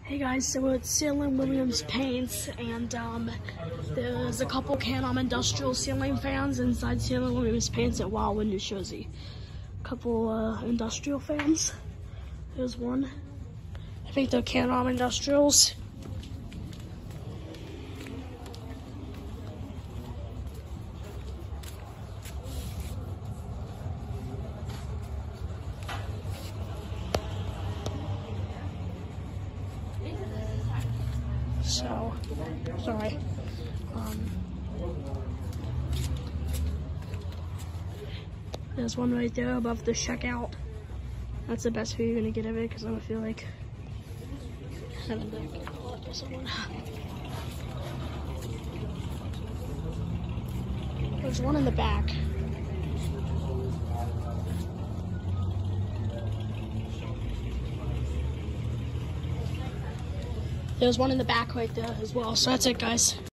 Hey guys, so it's Sherwin-Williams paints, and there's a couple Can-Am industrial ceiling fans inside Sherwin-Williams paints at Wildwood, New Jersey. Couple industrial fans. There's one. I think they're Can-Am industrials. So, sorry. There's one right there above the checkout. That's the best view you're gonna get of it because I don't feel like having to get caught by someone. There's one in the back. There's one in the back right there as well. So that's it, guys.